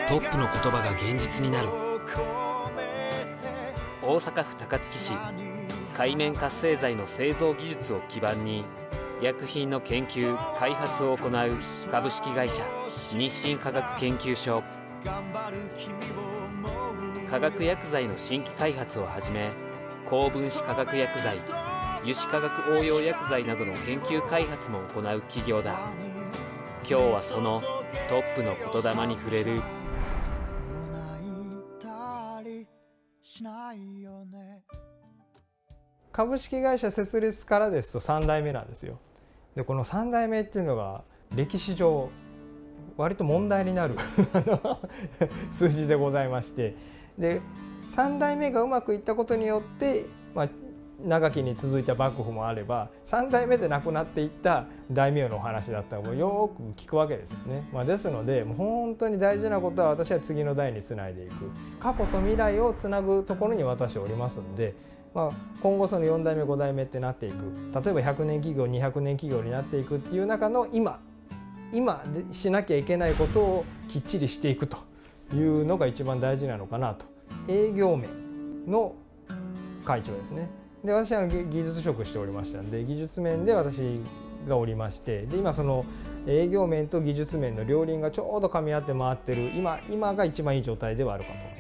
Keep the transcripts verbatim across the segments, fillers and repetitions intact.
トップの言葉が現実になる。大阪府高槻市、界面活性剤の製造技術を基盤に医薬品の研究開発を行う株式会社日清科学研究所。化学薬剤の新規開発をはじめ、高分子化学薬剤、油脂化学応用薬剤などの研究開発も行う企業だ。今日はそのトップの言霊に触れる。 株式会社設立からですとさん代目なんですよ。でこのさん代目っていうのが歴史上割と問題になる数字でございまして、でさん代目がうまくいったことによって、まあ、長きに続いた幕府もあれば、さん代目で亡くなっていった大名のお話だったらもうよく聞くわけですよね。まあ、ですのでもう本当に大事なことは、私は次の代につないでいく、過去と未来をつなぐところに私はおりますんで、まあ、今後そのよん代目ご代目ってなっていく、例えばひゃくねん企業にひゃくねん企業になっていくっていう中の今今でしなきゃいけないことをきっちりしていくというのが一番大事なのかなと。営業面の会長ですね。で私は技術職しておりましたんで、技術面で私がおりまして、で今その営業面と技術面の両輪がちょうど噛み合って回ってる今今が一番いい状態ではあるかと思います。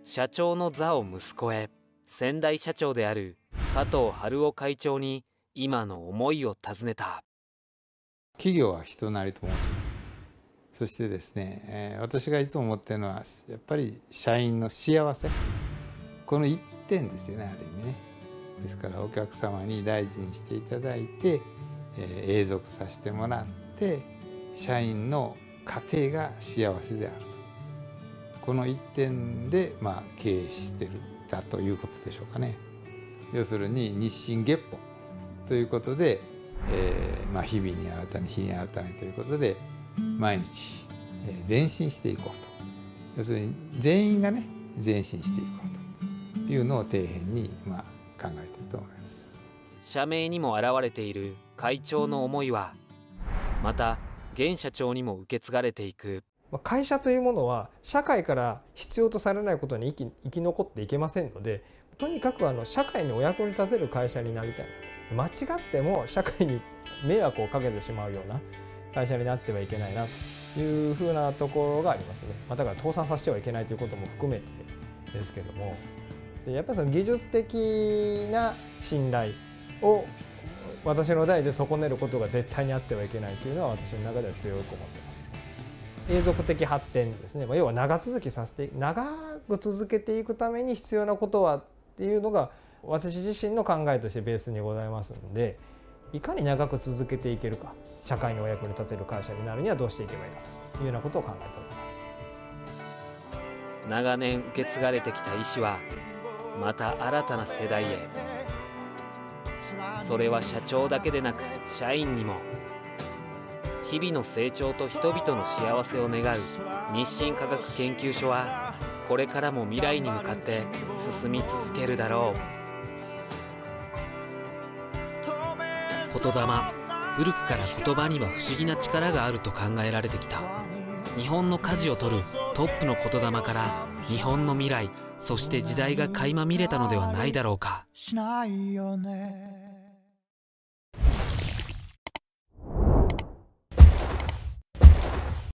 社長の座を息子へ、先代社長である加藤春夫会長に今の思いを尋ねた。 企業は人なりと申します。そしてですね、えー、私がいつも思っているのはやっぱり社員の幸せ、この一点ですよね、ある意味ね。ですからお客様に大事にしていただいて、えー、永続させてもらって社員の家庭が幸せであると、この一点で、まあ、経営してるだということでしょうかね。要するに日進月歩ということで、えーまあ、日々に新たに日に新たにということで毎日前進していこうと、要するに全員がね前進していこうというのを底辺に、まあ、考えていると思います。 社名にも表れている会長の思いはまた現社長にも受け継がれていく。 会社というものは社会から必要とされないことに生き、生き残っていけませんので、とにかくあの社会にお役に立てる会社になりたい。間違っても社会に迷惑をかけてしまうような会社になってはいけないなというふうなところがありますね。まあ、だから倒産させてはいけないということも含めてですけども、でやっぱりその技術的な信頼を私の代で損ねることが絶対にあってはいけないというのは私の中では強く思ってます。永続的発展ですね、要は長続きさせて長く続けていくために必要なことはっていうのが私自身の考えとしてベースにございますので、いかに長く続けていけるか、社会のお役に立てる会社になるにはどうしていけばいいかというようなことを考えております。 長年受け継がれてきた意思はまた新たな世代へ。それは社長だけでなく社員にも。日々の成長と人々の幸せを願う日清科学研究所はこれからも未来に向かって進み続けるだろう。言霊。古くから言葉には不思議な力があると考えられてきた。日本の舵を取るトップの言霊から日本の未来、そして時代が垣間見れたのではないだろうか。